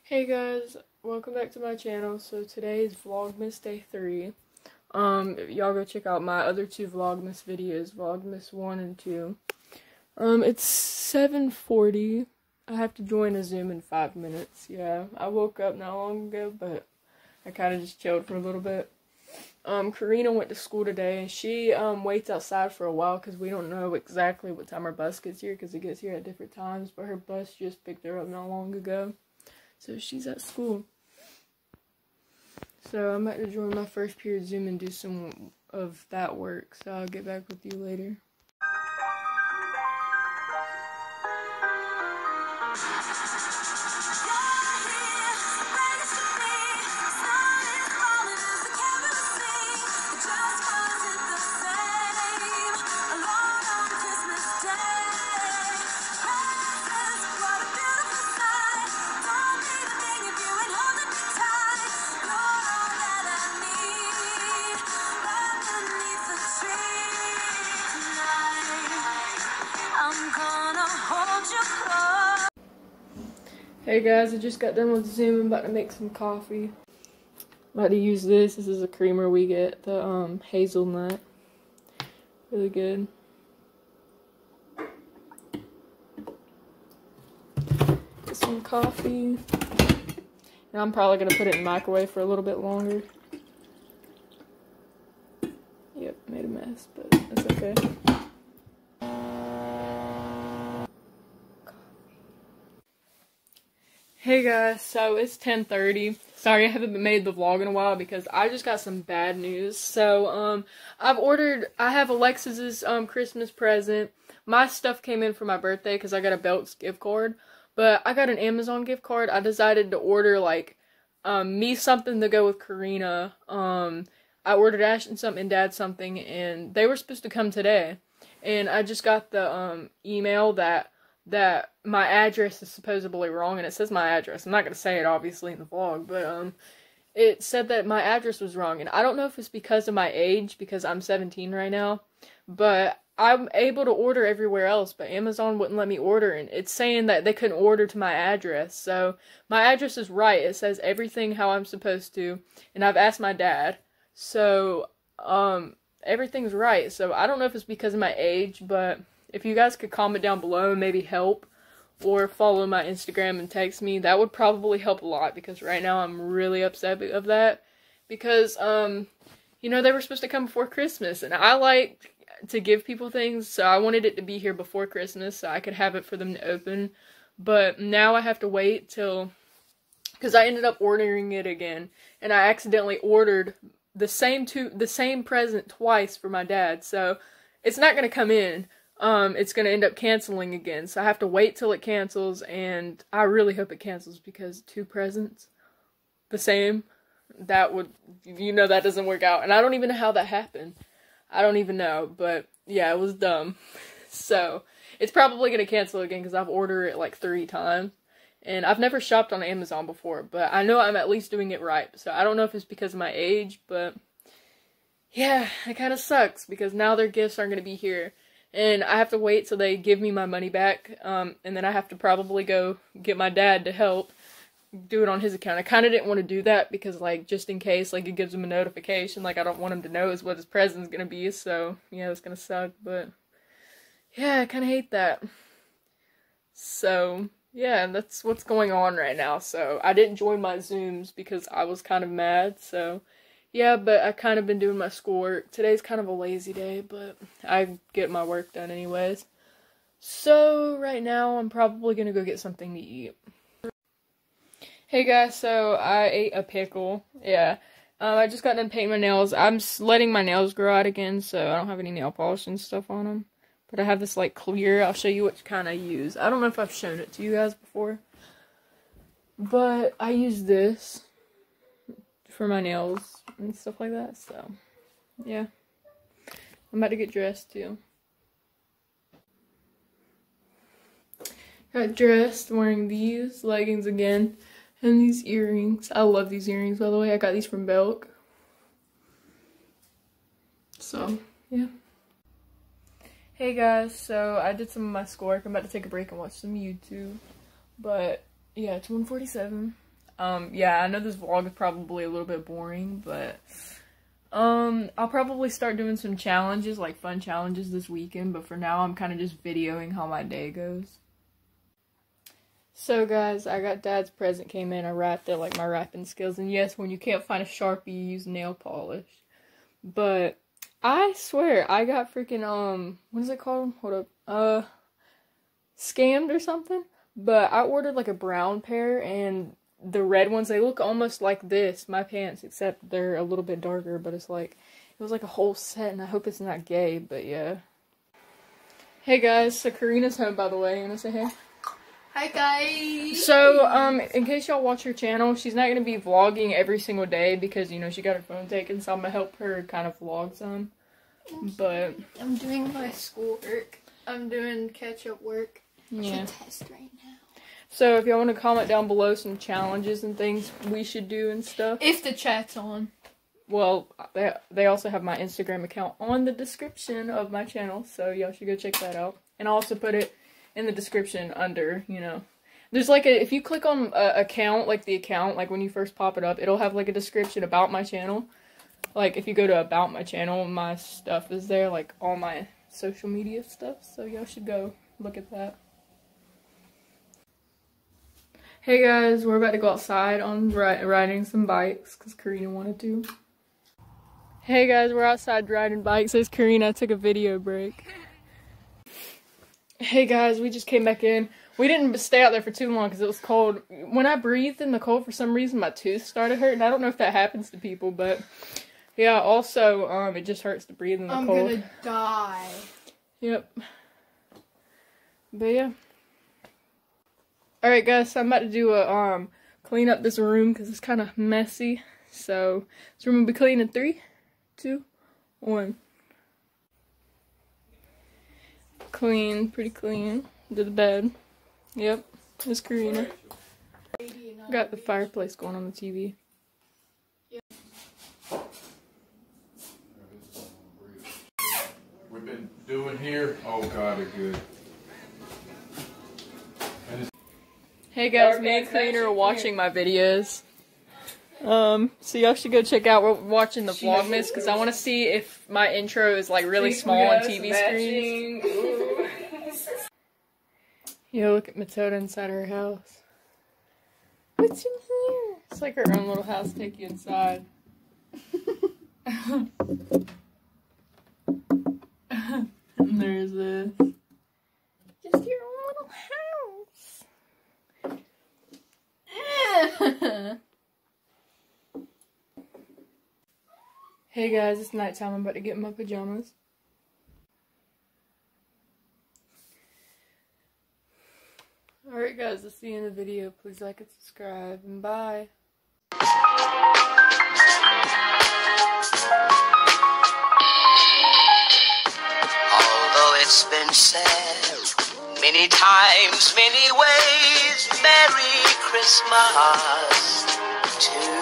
Hey guys, welcome back to my channel. So today is Vlogmas Day 3. Y'all go check out my other two Vlogmas videos, Vlogmas 1 and 2. It's 7:40. I have to join a Zoom in 5 minutes. Yeah, I woke up not long ago, but I kind of just chilled for a little bit. Karina went to school today, and she waits outside for a while because we don't know exactly what time her bus gets here because it gets here at different times, but her bus just picked her up not long ago. So she's at school. So I'm about to join my first period Zoom and do some of that work. So I'll get back with you later. Hey guys, I just got done with Zoom. I'm about to make some coffee. I'm about to use this. This is a creamer we get, the hazelnut. Really good. Get some coffee. And I'm probably gonna put it in the microwave for a little bit longer. Yep, made a mess, but that's okay. Hey guys, so it's 10:30. Sorry I haven't made the vlog in a while because I just got some bad news. So, I have Alexis's Christmas present. My stuff came in for my birthday because I got a Belk's gift card, but I got an Amazon gift card. I decided to order like me something to go with Karina. I ordered Ashton something and Dad something, and they were supposed to come today. And I just got the email that my address is supposedly wrong, and it says my address. I'm not going to say it, obviously, in the vlog, but, it said that my address was wrong, and I don't know if it's because of my age, because I'm 17 right now, but I'm able to order everywhere else, but Amazon wouldn't let me order, and it's saying that they couldn't order to my address, so my address is right. It says everything how I'm supposed to, and I've asked my dad, so, everything's right, so I don't know if it's because of my age, but if you guys could comment down below and maybe help, or follow my Instagram and text me, that would probably help a lot, because right now I'm really upset of that, because, you know, they were supposed to come before Christmas, and I like to give people things, so I wanted it to be here before Christmas, so I could have it for them to open, but now I have to wait till, because I ended up ordering it again, and I accidentally ordered the same present twice for my dad, so it's not going to come in. It's going to end up canceling again, so I have to wait till it cancels, and I really hope it cancels, because 2 presents, the same, that would, you know, that doesn't work out, and I don't even know how that happened. I don't even know, but, yeah, it was dumb. So, it's probably going to cancel again, because I've ordered it, like, 3 times, and I've never shopped on Amazon before, but I know I'm at least doing it right, so I don't know if it's because of my age, but, yeah, it kind of sucks, because now their gifts aren't going to be here. And I have to wait till they give me my money back, and then I have to probably go get my dad to help do it on his account. I kind of didn't want to do that because, like, just in case, like, it gives him a notification, like, I don't want him to know what his present's gonna be, so, yeah, it's gonna suck, but, yeah, I kind of hate that. So, yeah, that's what's going on right now, so, I didn't join my Zooms because I was kind of mad, so, yeah, but I kind of been doing my schoolwork. Today's kind of a lazy day, but I get my work done anyways. So, right now, I'm probably gonna go get something to eat. Hey guys, so I ate a pickle. Yeah. I just got done painting my nails. I'm letting my nails grow out again, so I don't have any nail polish and stuff on them. But I have this, like, clear. I'll show you what kind I use. I don't know if I've shown it to you guys before. But I use this for my nails and stuff like that, so, yeah. I'm about to get dressed, too. Got dressed, wearing these leggings again, and these earrings. I love these earrings, by the way. I got these from Belk. So, yeah. Hey guys, so I did some of my schoolwork. I'm about to take a break and watch some YouTube. But, yeah, it's 1:47. Yeah, I know this vlog is probably a little bit boring, but I'll probably start doing some challenges, like fun challenges this weekend, but for now I'm kind of just videoing how my day goes. So guys, I got Dad's present came in, I wrapped it, like my wrapping skills, and yes, when you can't find a Sharpie, you use nail polish. But I swear, I got freaking, what is it called? Hold up, scammed or something? But I ordered like a brown pair, and the red ones, they look almost like this, my pants, except they're a little bit darker, but it's like, it was like a whole set, and I hope it's not gay, but yeah. Hey guys, so Karina's home, by the way. You wanna say hey? Hi guys! So, in case y'all watch her channel, she's not gonna be vlogging every single day because, you know, she got her phone taken, so I'm gonna help her kind of vlog some. But I'm doing my schoolwork. I'm doing catch-up work. yeah. It's a test right now. So if y'all want to comment down below some challenges and things we should do and stuff. If the chat's on. Well, they also have my Instagram account on the description of my channel, so y'all should go check that out. And I'll also put it in the description under, you know. There's like if you click on account, like the account, like when you first pop it up, it'll have like a description about my channel. Like if you go to about my channel, my stuff is there, like all my social media stuff, so y'all should go look at that. Hey guys, we're about to go outside on riding some bikes because Karina wanted to. Hey guys, we're outside riding bikes. There's Karina. I took a video break. Hey guys, we just came back in. We didn't stay out there for too long because it was cold. When I breathed in the cold, for some reason, my tooth started hurting. I don't know if that happens to people, but yeah, also, it just hurts to breathe in the cold. I'm gonna die. Yep. But yeah. Alright guys, so I'm about to do a, clean up this room because it's kind of messy. So, this room will be clean in 3, 2, 1. Clean, pretty clean. To the bed. Yep, it's Karina. Got the fireplace going on the TV. We've been doing here. Oh God, they're good. Hey guys, me and Karina are watching my videos. So y'all should go check out, we're watching the Vlogmas because I want to see if my intro is like really small on TV screens. Yo, look at Matilda inside her house. What's in here? It's like her own little house, take you inside. And there's this. Just your own little house. Hey guys, it's nighttime. I'm about to get in my pajamas. Alright guys, that's the end of the video. Please like and subscribe, and bye. Although it's been said many times, many ways, Merry Christmas to